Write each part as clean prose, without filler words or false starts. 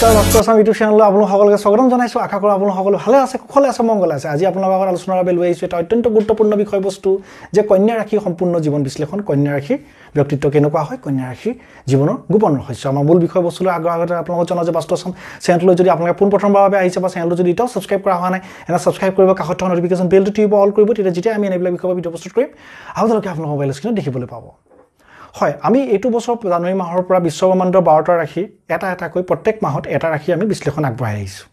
নমস্কাৰ ভাস্তু আছাম ইউটিউব চেনেললৈ আপোনালোক সকলোকে স্বাগতম জনাইছোঁ আশা কৰোঁ আপোনালোক সকলো ভালে আছে কুশলে আছে মংগলে আছে আজি আপোনালোকৰ আগত আলোচনাৰ বাবে লৈ আহিছোঁ এটা অত্যন্ত গুৰুত্বপূৰ্ণ বিষয়বস্তু যে কন্যা ৰাশিৰ সম্পূৰ্ণ জীৱন বিশ্লেষণ কন্যা ৰাশিৰ ব্যক্তিত্ব কেনেকুৱা হয় কন্যা ৰাশিৰ জীৱনৰ গোপন ৰহস্য আমাৰ মূল বিষয়বস্তুলৈ আগতে আপোনালোকক জনাওঁ যে ভাস্তু আছাম চেনেললৈ যদি আপোনালোকে পোনপ্ৰথমবাৰৰ বাবে আহিছে বা চেনেলটো যদি এতিয়াও ছাবস্ক্ৰাইব কৰা হোৱা নাই এনে ছাবস্ক্ৰাইব কৰিব কাষত থকা নটিফিকেশ্যন বেলটো টিপিব অল কৰিব তেতিয়া যেতিয়া আমি এনেবিলাক বিষয়ৰ ভিডিঅ' প্ৰস্তুত কৰিম আপোনালোকে আপোনালোকৰ মোবাইল স্ক্ৰীনত দেখিবলৈ পাব হয় আমি এইটো বছৰ জানুৱাৰী মাহৰ পৰা বিশ্বব্ৰহ্মাণ্ডৰ 12টা ৰাশি এটাকৈ প্ৰত্যেক মাহত এটা ৰাশি আমি বিশ্লেষণ আগবঢ়াই আহিছোঁ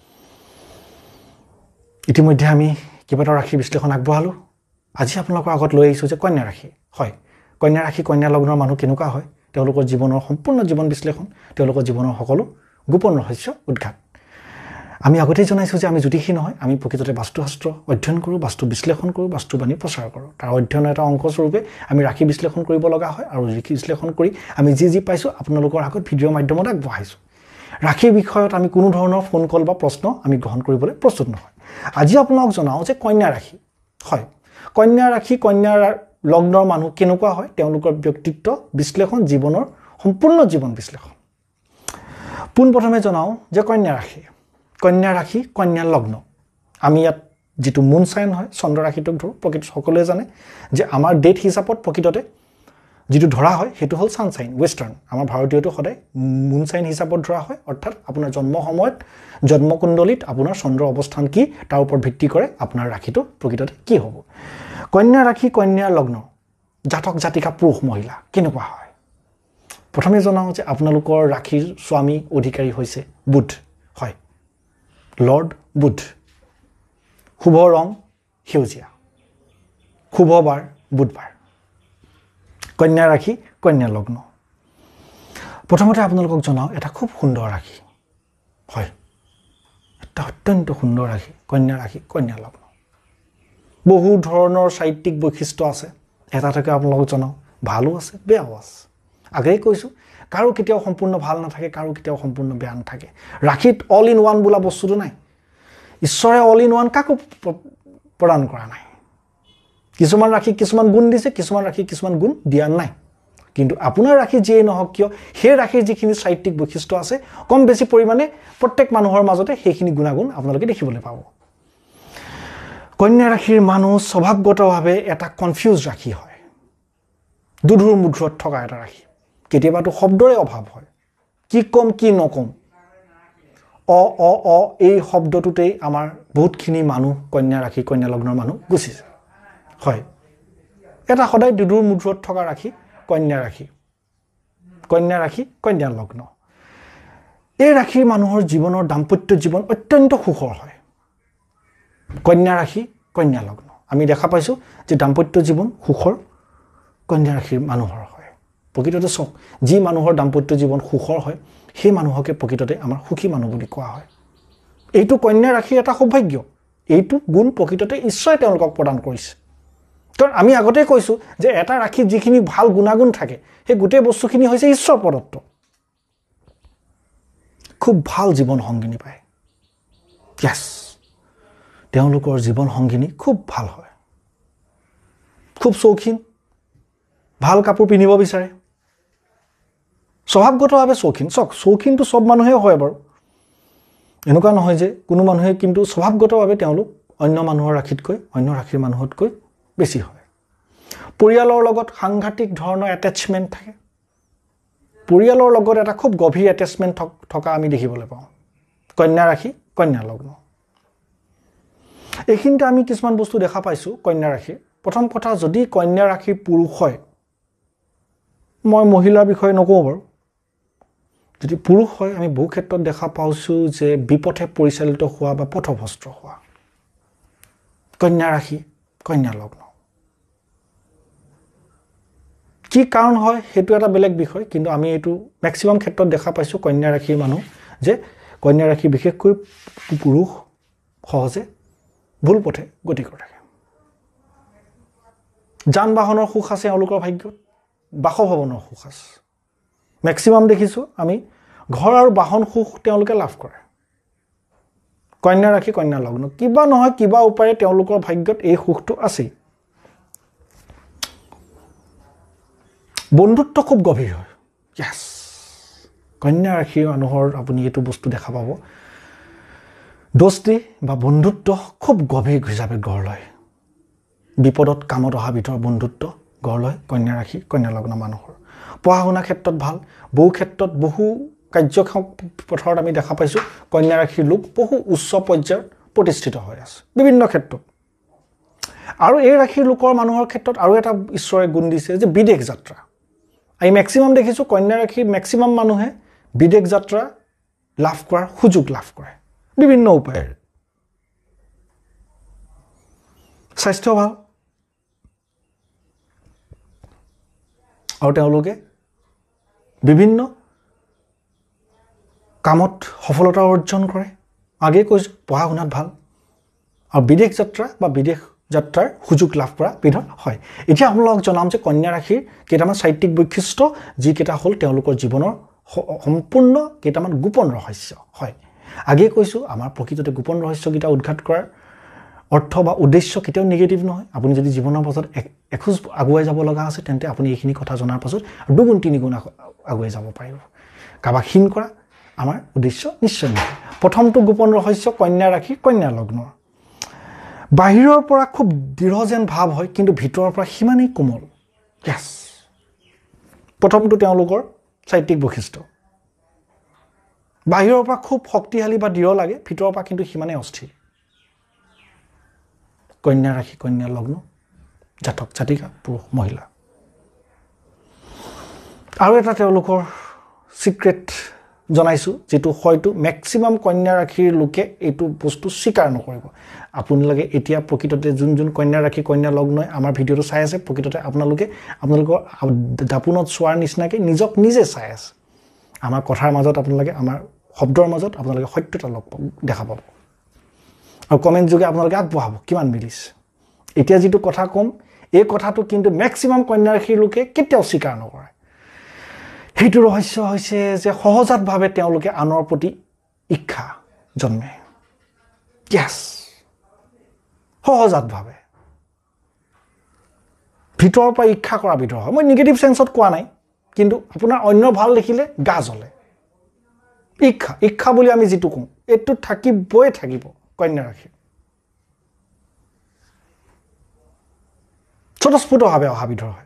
ইতিমধ্যে আমি কিবাটা ৰাশি বিশ্লেষণ আগবঢ়ালো আজি আপোনালোকৰ আগত লৈ আহিছোঁ যে কন্যা ৰাশি হয় কন্যা ৰাশি কন্যা লগ্নৰ মানুহ কেনেকুৱা হয় তেওঁলোকৰ জীৱনৰ সম্পূৰ্ণ জীৱন বিশ্লেষণ তেওঁলোকৰ জীৱনৰ সকলো গোপন ৰহস্য উদ্ঘাট আমি আগতেই জনাইছোঁ যে আমি জ্যোতিষী নহয় আমি প্ৰকৃততে বাস্তুশাস্ত্ৰ অধ্যয়ন কৰোঁ বাস্তু বিশ্লেষণ কৰোঁ বাস্তুবাণী প্ৰচাৰ কৰোঁ তাৰ অধ্যয়নৰ এটা অংশস্বৰূপে আমি ৰাশি বিশ্লেষণ কৰিব লগা হয় আৰু ৰাশি বিশ্লেষণ কৰি আমি যি পাইছোঁ আপোনালোকৰ আগত ভিডিঅ'ৰ মাধ্যমত আগবঢ়াইছোঁ ৰাশিৰ বিষয়ত আমি কোনো ধৰণৰ ফোন কল বা প্ৰশ্ন আমি গ্ৰহণ কৰিবলৈ প্ৰস্তুত নহয় আজি আপোনাক জনাওঁ যে কন্যা ৰাশি হয় কন্যা ৰাশি কন্যা লগ্নৰ মানুহ কেনেকুৱা হয় তেওঁলোকৰ ব্যক্তিত্ব বিশ্লেষণ জীৱনৰ সম্পূৰ্ণ জীৱন বিশ্লেষণ পোনপ্ৰথমে জনাওঁ যে কন্যা ৰাশি কন্যা লগ্ন আমি ইয়াত যেটো মুন সাইন হয় চন্দ্ৰ ৰাশিটোক ধৰো প্ৰকৃত সকলোৱে জানে যে আমাৰ ডেট হিচাপত প্ৰকৃততে যেটো ধৰা হয় হেতু হল সানসাইন ওয়েস্টার্ন আমাৰ ভাৰতীয়টো সদায় মুন সাইন হিচাপত ধৰা হয় অৰ্থাৎ আপোনাৰ জন্ম সময়ত জন্মকুণ্ডলিত আপোনাৰ চন্দ্ৰ অৱস্থান কি তাৰ ওপৰত ভিত্তি কৰে আপোনাৰ ৰাশিটো প্ৰকৃততে কি হ'ব কন্যা ৰাশি কন্যা লগ্ন জাতক জাতিকা পুৰুষ মহিলা কেনেকুৱা হয় প্ৰথমে জনাওঁ যে আপোনালোকৰ ৰাশিৰ স্বামী অধিকাৰী হৈছে বুধ হয় লৰ্ড বুধ শুভ ৰং সেউজীয়া শুভ বাৰ বুধবাৰ কন্যা ৰাশি কন্যা লগ্ন প্ৰথমতে আপোনালোকক জনাওঁ এটা খুব সুন্দৰ ৰাশি হয় এটা অত্যন্ত সুন্দৰ ৰাশি কন্যা লগ্ন বহু ধৰণৰ সাহিত্যিক বৈশিষ্ট্য আছে এটা থেকে আপোনালোকক জনাওঁ ভালো আছে বেয়াও আছে আগেই কৈছোঁ কাৰো কেতিয়াও সম্পূৰ্ণ ভাল নাথাকে কাৰো কেতিয়াও সম্পূৰ্ণ বেয়া নাথাকে ৰাশিত অল ইন ওৱান বোলা বস্তুটো নাই ঈশ্বৰে অল ইন ওৱান কাকো প্ৰদান কৰা নাই কিছুমান ৰাশি কিছুমান গুণ দিছে কিছুমান ৰাশি কিছুমান গুণ দিয়া নাই কিন্তু আপোনাৰ ৰাশি যিয়ে নহওক কিয় সেই ৰাশিৰ যিখিনি সাহিত্যিক বৈশিষ্ট্য আছে কম বেছি পৰিমাণে প্ৰত্যেক মানুহৰ মাজতে সেইখিনি গুণাগুণ আপোনালোকে দেখিবলৈ পাব কন্যা ৰাশিৰ মানুহ স্বভাৱগতভাৱে এটা কনফিউজ ৰাশি হয় দুধুৰ মুধুৰত থকা এটা ৰাশি কেতিয়াবাটো শব্দৰে অভাৱ হয় কি কম কি নকম এই শব্দটোতেই আমাৰ বহুতখিনি মানুহ কন্যা ৰাশি কন্যা লগ্নৰ মানুহ গুচিছে হয় এটা সদায় দুধুৰ মুধুৰত থকা ৰাশি কন্যা ৰাশি কন্যা লগ্ন এই ৰাশিৰ মানুহৰ জীৱনৰ দাম্পত্য জীৱন অত্যন্ত সুখৰ হয় কন্যা ৰাশি কন্যা লগ্ন আমি দেখা পাইছোঁ যে দাম্পত্য জীৱন সুখৰ কন্যা ৰাশিৰ মানুহৰ হয় প্ৰকৃততে চক যি মানুহৰ দাম্পত্য জীৱন সুখৰ হয় সেই মানুহকে প্ৰকৃততে আমাৰ সুখী মানুহ বুলি কোৱা হয় এইটো কন্যা ৰাশিৰ এটা সৌভাগ্য এইটো গুণ প্ৰকৃততে ঈশ্বৰে তেওঁলোকক প্ৰদান কৰিছে কাৰণ আমি আগতে কৈছোঁ যে এটা ৰাশিত যিখিনি ভাল গুণাগুণ থাকে সেই গোটেই বস্তুখিনি হৈছে ঈশ্বৰ প্ৰদত্ত খুব ভাল জীৱন সংগিনী পায় yes তেওঁলোকৰ জীৱন সংগিনী খুব ভাল হয় খুব চৌখিন ভাল কাপোৰ পিন্ধিব বিচাৰে স্বভাৱগতভাৱে চৌখিনটো সব মানুহে হয় বাৰু এনেকুৱা নহয় যে কোনো মানুহে কিন্তু স্বভাৱগতভাৱে তেওঁলোক অন্য মানুহৰ ৰাশিতকৈ অন্য ৰাশিৰ মানুহতকৈ বেছি হয় পৰিয়ালৰ লগত সাংঘাতিক ধৰণৰ এটাচমেন্ট থাকে পৰিয়ালৰ লগত এটা খুব গভীৰ এটাচমেন্ট থকা আমি দেখিবলৈ পাওঁ কন্যা ৰাশি কন্যা লগ্ন এইখিনিতে আমি কিছুমান বস্তু দেখা পাইছোঁ কন্যা ৰাশিৰ প্ৰথম কথা যদি কন্যা ৰাশিৰ পুৰুষ হয় মই মহিলাৰ বিষয়ে নকওঁ বাৰু যদি পুৰুষ হয় আমি বহু ক্ষেত্ৰত দেখা পাইছোঁ যে বিপথে পৰিচালিত হোৱা বা পথভ্ৰষ্ট হোৱা কন্যা ৰাশি কন্যা লগ্ন কি কাৰণ হয় হেতু এটা বেলেগ বিষয় কিন্তু আমি এইটো ম্যাক্সিমাম ক্ষেত্ৰত দেখা পাইছোঁ কন্যা ৰাশিৰ মানুহ যে কন্যা ৰাশি বিশেষকৈ পুৰুষ সহজে ভুল পথে গতি কৰে যান বাহনৰ সুখ আছে তেওঁলোকৰ ভাগ্যত বাসভৱনৰ সুখ আছে ম্যাক্সিমাম দেখিছোঁ আমি ঘৰ আৰু বাহন সুখ তেওঁলোকে লাভ কৰে কন্যা ৰাশি কন্যা লগ্ন কিবা নহয় কিবা উপায়ে তেওঁলোকৰ ভাগ্যত এই সুখটো আছে বন্ধুত্ব খুব গভীৰ হয় ইয়েস কন্যা ৰাশিৰ মানুহৰ আপুনি এইটো বস্তু দেখা পাব দোস্তি বা বন্ধুত্ব খুব গভীৰ হিচাপে গঢ় লয় বিপদত কামত অহা ভিতৰ বন্ধুত্ব গঢ় লয় কন্যা ৰাশি কন্যা লগ্ন মানুহৰ পঢ়া শুনা ক্ষেত্ৰত ভাল বহু ক্ষেত্ৰত বহু কাৰ্যপথৰত আমি দেখা পাইছোঁ কন্যা ৰাশিৰ লোক বহু উচ্চ পৰ্যায়ত প্ৰতিষ্ঠিত হৈ আছে বিভিন্ন ক্ষেত্ৰত আৰু এই ৰাশিৰ লোকৰ মানুহৰ ক্ষেত্ৰত আৰু এটা ঈশ্বৰে গুণ দিছে যে বিদেশ যাত্ৰা আমি ম্যাক্সিমাম দেখিছোঁ কন্যা ৰাশিৰ ম্যাক্সিমাম মানুহে বিদেশ যাত্ৰা লাভ কৰাৰ সুযোগ লাভ কৰে বিভিন্ন উপায়েৰে স্বাস্থ্য ভাল আৰু তেওঁলোকে বিভিন্ন কামত সফলতা অৰ্জন কৰে আগে কৈছোঁ পঢ়া শুনাত ভাল আৰু বিদেশ যাত্ৰা বা বিদেশ যাত্ৰাৰ সুযোগ লাভ কৰা বিধৰ হয় এতিয়া আপোনালোকক জনাম যে কন্যা ৰাশিৰ কেইটামান চাৰিত্ৰিক বৈশিষ্ট্য যিকেইটা হ'ল তেওঁলোকৰ জীৱনৰ সম্পূৰ্ণ কেইটামান গোপন ৰহস্য হয় আগে কৈছোঁ আমাৰ প্ৰকৃততে গোপন ৰহস্যকেইটা উদ্ঘাট কৰাৰ অৰ্থ বা উদ্দেশ্য কেতিয়াও নিগেটিভ নহয় আপুনি যদি জীৱনৰ পাছত এখোজ আগুৱাই যাব লগা আছে তেন্তে আপুনি এইখিনি কথা জনাৰ পাছত দুগুণ তিনিগুণ আগুৱাই যাব পাৰিব কাবাক হীন কৰা আমাৰ উদ্দেশ্য নিশ্চয় নহয় প্ৰথমটো গোপন ৰহস্য কন্যা ৰাশি কন্যা লগ্নৰ বাহিৰৰ পৰা খুব দৃঢ় যেন ভাৱ হয় কিন্তু ভিতৰৰ পৰা সিমানেই কোমল ইয়েছ প্ৰথমটো তেওঁলোকৰ চাৰিত্ৰিক বৈশিষ্ট্য বাহিৰৰ পৰা খুব শক্তিশালী বা দৃঢ় লাগে ভিতৰৰ পৰা কিন্তু সিমানেই অস্থিৰ কন্যা ৰাশি কন্যা লগ্ন জাতক জাতিকা পুৰুষ মহিলা আৰু এটা তেওঁলোকৰ সিক্ৰেট জনাইছোঁ যেটো হয়তো ম্যাক্সিমাম কন্যা ৰাশিৰ লোকে এইটো বস্তু স্বীকাৰ নকৰিব আপোনালোকে এতিয়া প্ৰকৃততে যোন কন্যা ৰাশি কন্যা লগ্নই আমাৰ ভিডিঅটো চাই আছে প্ৰকৃততে আপোনালোকৰ দাপোনত চোৱাৰ নিচিনাকৈ নিজক নিজে চাই আছে আমাৰ কথাৰ মাজত আপোনালোকে আমাৰ শব্দৰ মাজত আপোনালোকে সত্যতা দেখা পাব আৰু কমেন্ট যোগে আপোনালোকে আগবঢ়াব কিমান মিলিছে এতিয়া যেটো কথা কম এই কথাটো কিন্তু ম্যাক্সিমাম কন্যা ৰাশিৰ লোকে কেতিয়াও স্বীকাৰ নকৰে সেইটো ৰহস্য হৈছে যে সহজাতভাৱে তেওঁলোকে আনৰ প্ৰতি ইচ্ছা জন্মে ইয়েছ সহজাতভাৱে ভিতৰৰ পৰা ইচ্ছা কৰা বিধৰ হয় মই নিগেটিভ সেন্সত কোৱা নাই কিন্তু আপোনাৰ অন্য ভাল দেখিলে গা জ্বলে ইচ্ছা বুলি আমি যেটো কওঁ এটো থাকিবই থাকিব কন্যা ৰাশি স্বতঃস্ফূৰ্তভাৱে অহা বিধৰ হয়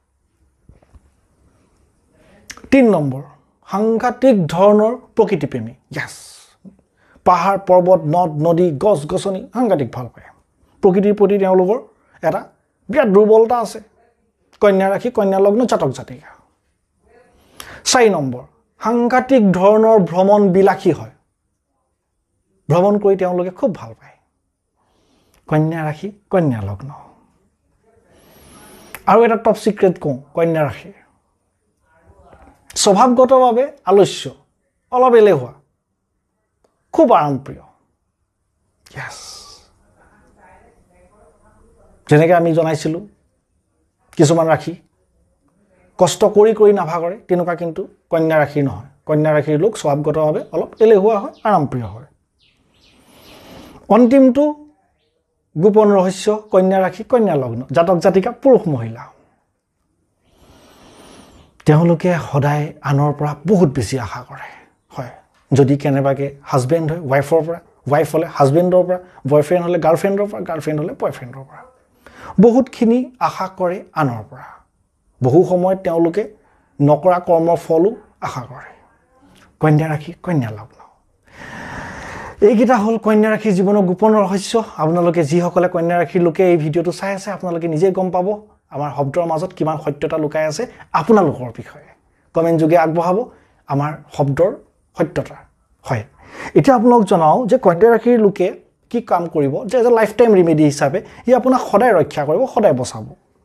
3 নম্বৰ সাংঘাতিক ধৰণৰ প্ৰকৃতিপ্ৰেমী ইয়েছ পাহাৰ পৰ্বত নদ নদী গছ গছনি সাংঘাতিক ভাল পায় প্ৰকৃতিৰ প্ৰতি তেওঁলোকৰ এটা বিৰাট দুৰ্বলতা আছে কন্যা ৰাশি কন্যা লগ্ন জাতক জাতিকা 4 নম্বৰ সাংঘাতিক ধৰণৰ ভ্ৰমণ বিলাসী হয় ভ্ৰমণ কৰি তেওঁলোকে খুব ভাল পায় কন্যা ৰাশি কন্যা লগ্ন আৰু এটা টপ সিক্ৰেট কওঁ কন্যা ৰাশি স্বভাৱগতভাৱে আলস্য অলপ এলেহুৱা খুব আৰামপ্ৰিয় ইয়েছ যেনেকৈ আমি জনাইছিলোঁ কিছুমান ৰাশি কষ্ট কৰি নাভাগৰে তেনেকুৱা কিন্তু কন্যা ৰাশিৰ নহয় কন্যা ৰাশিৰ লোক স্বভাৱগতভাৱে অলপ এলেহুৱা হয় আৰামপ্ৰিয় হয় অন্তিমটো গোপন ৰহস্য কন্যা ৰাশি কন্যা লগ্ন জাতক জাতিকা পুৰুষ মহিলা তেওঁলোকে সদায় আনৰ পৰা বহুত বেছি আশা কৰে হয় যদি কেনেবাকে হাজবেণ্ড হয় ওয়াইফৰ পৰা ওয়াইফ হলে হাজবেণ্ডৰ পৰা বয়ফ্ৰেণ্ড হলে গাৰ্লফ্ৰেণ্ডৰ পৰা গাৰ্লফ্ৰেণ্ড হলে বয়ফ্ৰেণ্ডৰ পৰা বহুতখিনি আশা কৰে আনৰ পৰা বহু সময়ত তেওঁলোকে নকৰা কৰ্মৰ ফলো আশা কৰে কন্যা ৰাশি কন্যা লগ্ন এইকেইটা হ'ল কন্যা ৰাশিৰ জীৱনৰ গোপন ৰহস্য আপোনালোকে যিসকলে কন্যা ৰাশিৰ লোকে এই ভিডিঅটো চাই আছে আপোনালোকে নিজে গম পাব আমাৰ শব্দৰ মাজত কিমান সত্যতা লুকাই আছে আপোনালোকৰ বিষয়ে কমেন্ট যোগে আগবঢ়াব আমাৰ শব্দৰ সত্যতা হয় এতিয়া আপোনাক জনাও যে কন্যা ৰাশিৰ লোকে কি কাম কৰিব যে এজ লাইফ টাইম ৰেমেডি হিচাপে ই আপোনাক সদায় ৰক্ষা কৰিব সদায় বচাব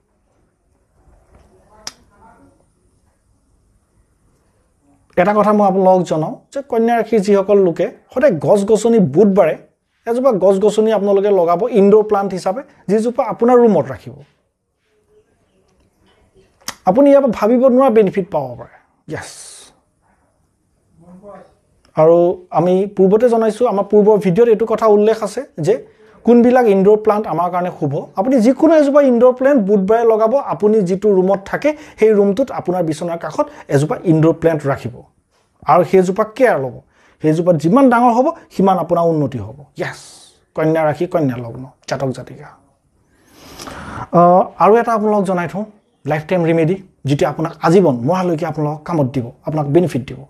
এটা কথা মই আপোনাক জনাও যে কন্যা ৰাশিৰ যিসকল লোকে সদায় গছ গছনি বুধবাৰে এজোপা গছ গছনি আপোনালোকে লগাব ইনডোৰ প্লান্ট হিচাপে যিজোপা আপোনাৰ ৰুমত ৰাখিব আপুনি ইয়াৰ পৰা ভাবিব নোৱাৰা বেনিফিট পাব পাৰে ইয়েছ আৰু আমি পূৰ্বতে জনাইছোঁ আমাৰ পূৰ্বৰ ভিডিঅ'ত এইটো কথা উল্লেখ আছে যে কোনবিলাক ইনডোৰ প্লান্ট আমাৰ কাৰণে শুভ আপুনি যিকোনো এজোপা ইনডোৰ প্লান্ট বুধবাৰে লগাব আপুনি যিটো ৰুমত থাকে সেই ৰুমটোত আপোনাৰ বিছনাৰ কাষত এজোপা ইনডোৰ প্লান্ট ৰাখিব আৰু সেইজোপা কেয়াৰ ল'ব সেইজোপা যিমান ডাঙৰ হ'ব সিমান আপোনাৰ উন্নতি হ'ব য়েছ কন্যা ৰাশি কন্যা লগ্ন জাতক জাতিকা আৰু এটা আপোনালোক জনাই থওঁ লাইফ টাইম ৰিমেডি যিটো আপোনাক আজীৱন মৰালৈকে আপোনালোক কামত দিব আপোনাক বেনিফিট দিব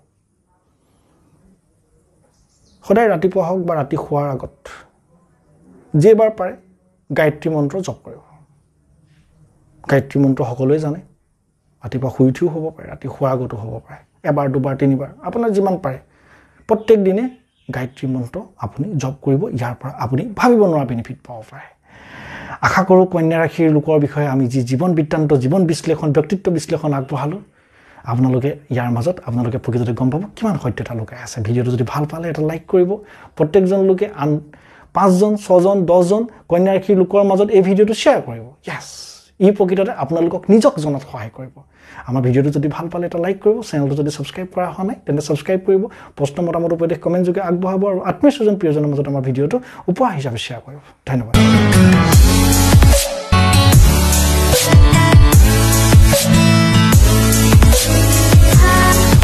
সদায় ৰাতিপুৱা হওক বা ৰাতি শোৱাৰ আগত যেবাৰ পাৰে গায়ত্ৰী মন্ত্ৰ জপ কৰিব গায়ত্ৰী মন্ত্ৰ সকলোৱে জানে ৰাতিপুৱা শুই উঠিও হ'ব পাৰে ৰাতি শোৱাৰ আগতো হ'ব পাৰে এবাৰ দুবাৰ তিনিবাৰ আপোনাৰ যিমান পাৰে প্ৰত্যেক দিনে গায়ত্ৰী মন্ত্ৰ আপুনি জপ কৰিব ইয়াৰ পৰা আপুনি ভাবিব নোৱাৰা বেনিফিট পাব পাৰে আশা কৰোঁ কন্যা ৰাশিৰ লোকৰ বিষয়ে আমি যি জীৱন বৃত্তান্ত জীৱন বিশ্লেষণ ব্যক্তিত্ব বিশ্লেষণ আগবঢ়ালোঁ আপোনালোকে ইয়াৰ মাজত আপোনালোকে প্ৰকৃততে গম পাব কিমান সত্যতা লুকাই আছে ভিডিঅ'টো যদি ভাল পালে এটা লাইক কৰিব প্ৰত্যেকজন লোকে আন 5জন 6জন 10জন কন্যা ৰাশিৰ লোকৰ মাজত এই ভিডিঅ'টো শ্বেয়াৰ কৰিব য়েছ ই প্ৰকৃততে আপোনালোকক নিজক জনাত সহায় কৰিব আমাৰ ভিডিঅ'টো যদি ভাল পালে এটা লাইক কৰিব চেনেলটো যদি সাবস্ক্ৰাইব কৰা হোৱা নাই তেন্তে সাবস্ক্ৰাইব কৰিব প্ৰশ্ন মতামত উপদেশ কমেণ্ট যোগে আগবঢ়াব আৰু আত্মীয় স্বজন প্ৰিয়জনৰ মাজত আমাৰ ভিডিঅ'টো উপহাৰ হিচাপে শ্বেয়াৰ কৰিব ধন্যবাদ